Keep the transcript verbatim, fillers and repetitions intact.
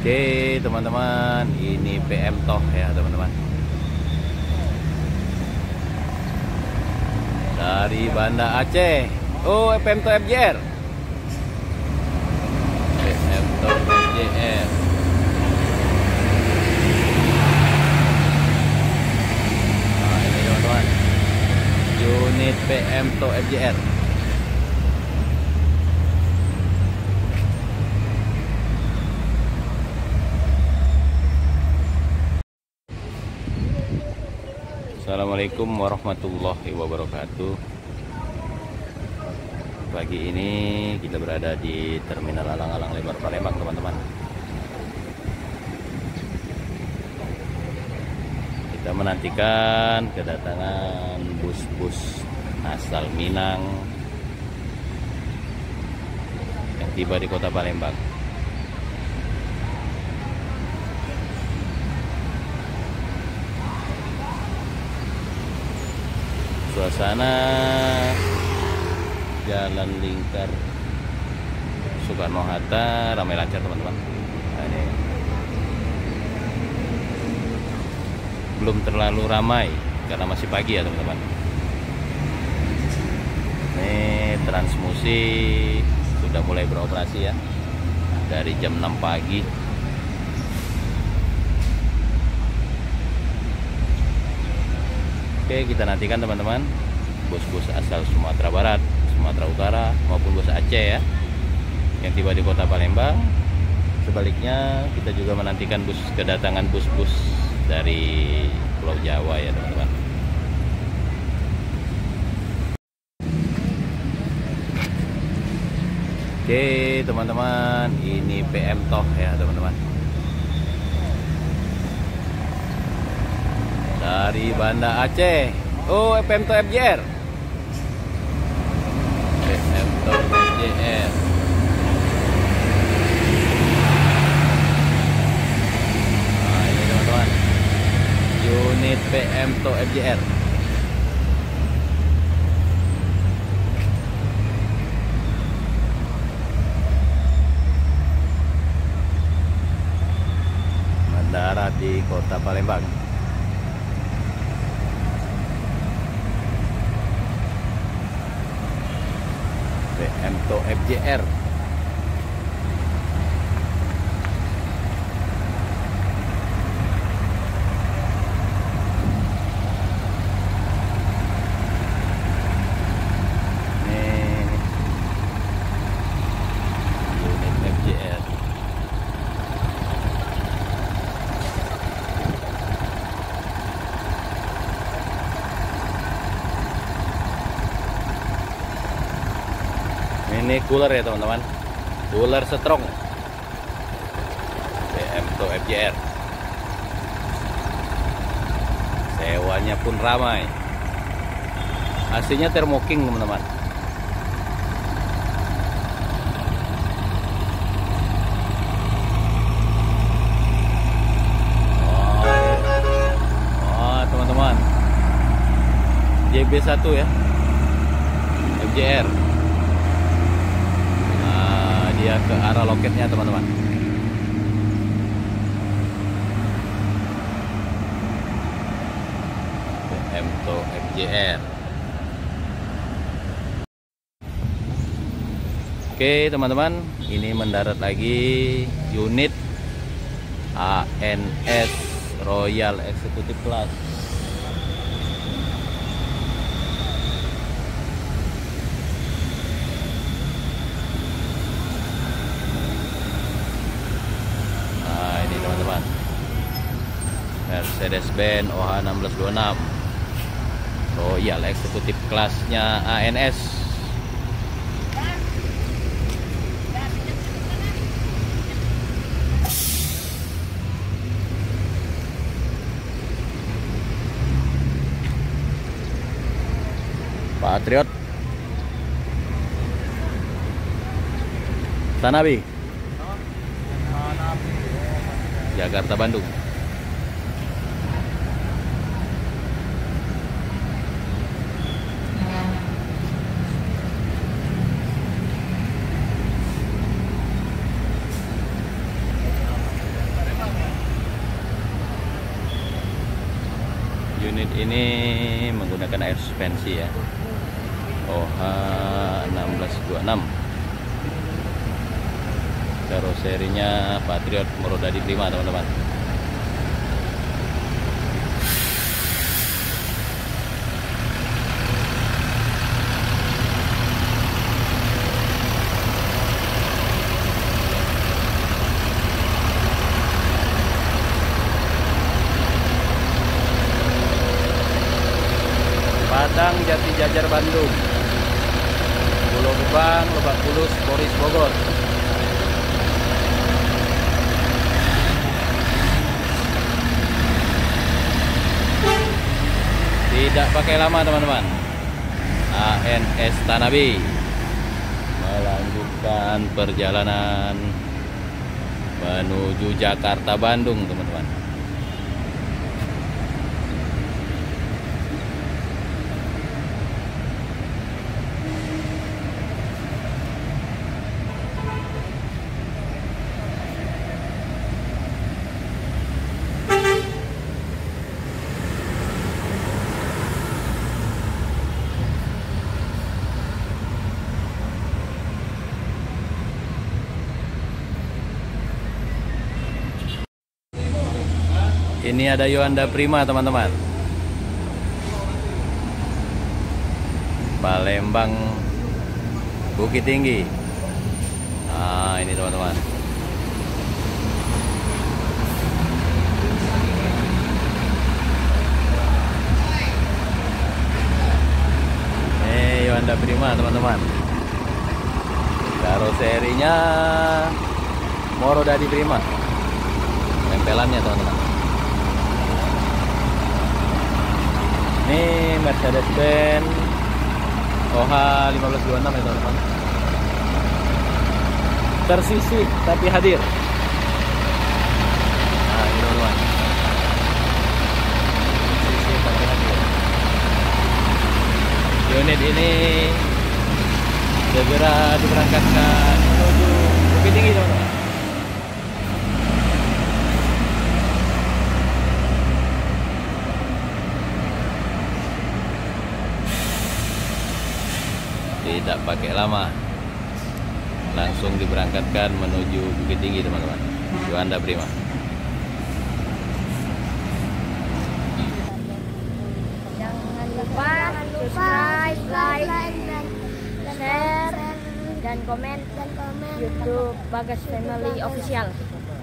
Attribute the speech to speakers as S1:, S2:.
S1: Oke teman-teman, ini P M Toh ya teman-teman, dari Banda Aceh. Oh, P M Toh F J R, P M Toh F J R. Nah ini teman-teman, unit P M Toh F J R. Assalamualaikum warahmatullahi wabarakatuh. Pagi ini kita berada di Terminal Alang-Alang Lebar Palembang teman-teman. Kita menantikan kedatangan bus-bus asal Minang yang tiba di kota Palembang. Suasana Jalan Lingkar Soekarno-Hatta ramai lancar teman-teman. Nah, ini belum terlalu ramai karena masih pagi ya teman-teman. Ini Transmusi sudah mulai beroperasi ya dari jam enam pagi. Oke, kita nantikan teman-teman bus-bus asal Sumatera Barat, Sumatera Utara maupun bus Aceh ya yang tiba di kota Palembang. Sebaliknya kita juga menantikan bus kedatangan bus-bus dari Pulau Jawa ya teman-teman. Oke teman-teman, ini P M Toh ya teman-teman, dari Banda Aceh. Oh, P M Toh F J R, P M Toh F J R. Nah ini teman-teman, unit P M Toh F J R. Mendarat di kota Palembang. P M Toh F J R. Nih, unit F J R. Ini cooler ya teman-teman, cooler strong P M Toh F J R. Sewanya pun ramai. Aslinya thermoking teman-teman. Oh teman-teman, J B satu ya, F J R. Dia ke arah loketnya teman-teman. P M Toh F J R. Oke teman-teman, ini mendarat lagi unit A N S Royal Executive Class. Mercedes-Benz O H enam belas dua puluh enam Royal Executive kelasnya A N S. Patriot Tanabi Jakarta Bandung. ini menggunakan air suspensi ya, O H enam belas dua puluh enam. Karoserinya Patriot Morodadi Prima teman-teman. Padang Jati Jajar Bandung, Pulau Gebang, Lebak Bulus, Boris Bogor. Tidak pakai lama teman-teman, A N S Tanabe melanjutkan perjalanan menuju Jakarta Bandung teman-teman. Ini ada Yuanda Prima teman-teman, Palembang Bukit Tinggi. Nah ini teman-teman, ini Yuanda Prima teman-teman, karoserinya Morodadi Prima, tempelannya teman-teman. Ini Mercedes-Benz O H lima belas dua puluh enam ya teman-teman. Tersisih tapi hadir. Nah ini teman-teman, tersisih tapi hadir. Unit ini segera diberangkatkan menuju Bukit Tinggi teman-teman. Tidak pakai lama, langsung diberangkatkan menuju Bukit Tinggi teman-teman. Yuanda Prima.
S2: Jangan lupa subscribe, like, share, dan komen YouTube Bagas Family Official.